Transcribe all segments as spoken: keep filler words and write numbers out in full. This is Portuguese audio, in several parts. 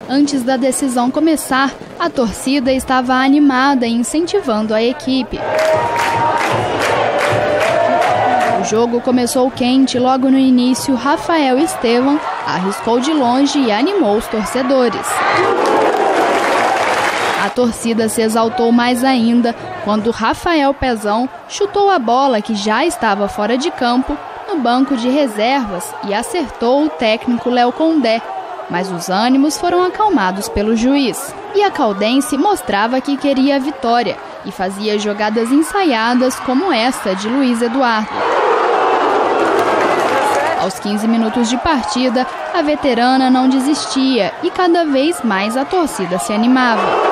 Antes da decisão começar, a torcida estava animada e incentivando a equipe. O jogo começou quente. Logo no início, Rafael Estevam arriscou de longe e animou os torcedores. A torcida se exaltou mais ainda quando Rafael Pezão chutou a bola, que já estava fora de campo, no banco de reservas e acertou o técnico Léo Condé, mas os ânimos foram acalmados pelo juiz. E a Caldense mostrava que queria a vitória e fazia jogadas ensaiadas como esta de Luiz Eduardo. Aos quinze minutos de partida, a veterana não desistia e cada vez mais a torcida se animava.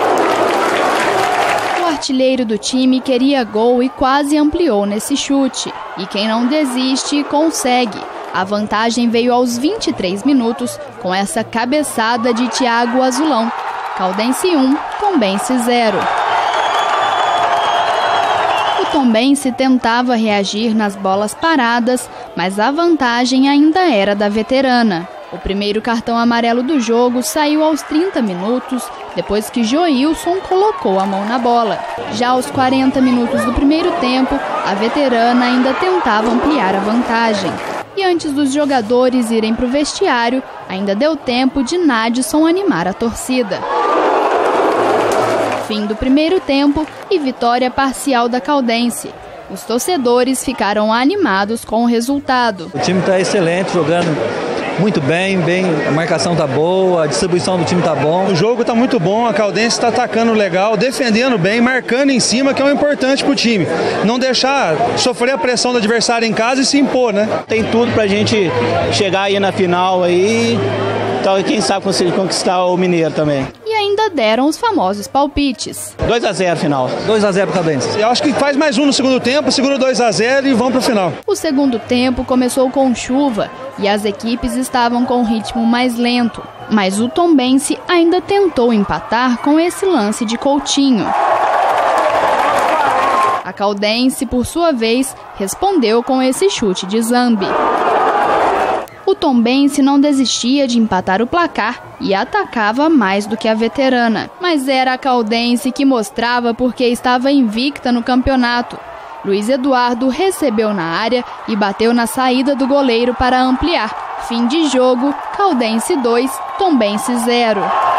O artilheiro do time queria gol e quase ampliou nesse chute. E quem não desiste, consegue. A vantagem veio aos vinte e três minutos com essa cabeçada de Thiago Azulão. Caldense um, Tombense zero. O Tombense tentava reagir nas bolas paradas, mas a vantagem ainda era da veterana. O primeiro cartão amarelo do jogo saiu aos trinta minutos, depois que Joilson colocou a mão na bola. Já aos quarenta minutos do primeiro tempo, a veterana ainda tentava ampliar a vantagem. E antes dos jogadores irem para o vestiário, ainda deu tempo de Nadson animar a torcida. Fim do primeiro tempo e vitória parcial da Caldense. Os torcedores ficaram animados com o resultado. O time está excelente, jogando muito bem, bem, a marcação está boa, a distribuição do time está bom. O jogo está muito bom, a Caldense está atacando legal, defendendo bem, marcando em cima, que é o importante para o time. Não deixar sofrer a pressão do adversário em casa e se impor, né? Tem tudo para a gente chegar aí na final aí, então quem sabe conseguir conquistar o Mineiro também. Ainda deram os famosos palpites. dois a zero final. dois a zero para Caldense. Eu acho que faz mais um no segundo tempo, segura dois a zero e vão para o final. O segundo tempo começou com chuva e as equipes estavam com um ritmo mais lento. Mas o Tombense ainda tentou empatar com esse lance de Coutinho. A Caldense, por sua vez, respondeu com esse chute de Zambi. O Tombense não desistia de empatar o placar e atacava mais do que a veterana. Mas era a Caldense que mostrava porque estava invicta no campeonato. Luiz Eduardo recebeu na área e bateu na saída do goleiro para ampliar. Fim de jogo, Caldense dois, Tombense zero.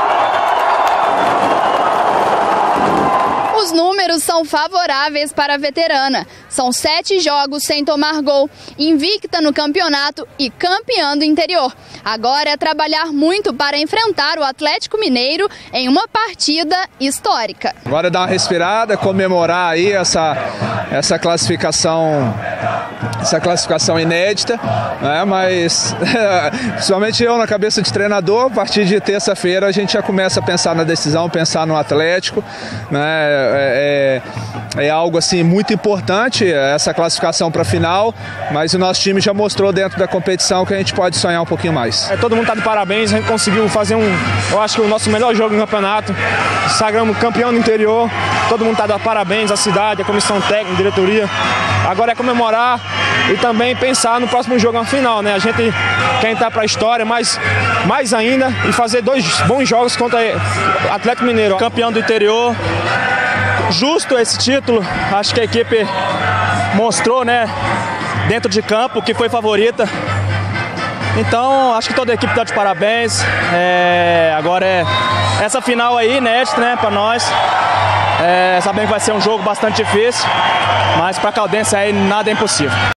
Os números são favoráveis para a veterana. São sete jogos sem tomar gol, invicta no campeonato e campeã do interior. Agora é trabalhar muito para enfrentar o Atlético Mineiro em uma partida histórica. Agora é dar uma respirada, comemorar aí essa, essa classificação, essa classificação inédita, né? Mas principalmente eu na cabeça de treinador, a partir de terça-feira a gente já começa a pensar na decisão, pensar no Atlético, né? É, é, é algo assim muito importante essa classificação para a final, mas o nosso time já mostrou dentro da competição que a gente pode sonhar um pouquinho mais. É, todo mundo está de parabéns, a gente conseguiu fazer um, eu acho que o nosso melhor jogo no campeonato, sagramos campeão do interior, todo mundo está de parabéns, a cidade, a comissão técnica, a diretoria. Agora é comemorar e também pensar no próximo jogo na final, né? A gente quer entrar para a história, mas mais ainda, e fazer dois bons jogos contra o Atlético Mineiro, campeão do interior. Justo esse título, acho que a equipe mostrou, né, dentro de campo que foi favorita. Então, acho que toda a equipe está de parabéns. É, agora é essa final aí, inédita, né, para nós. É, sabemos que vai ser um jogo bastante difícil, mas para a Caldense aí nada é impossível.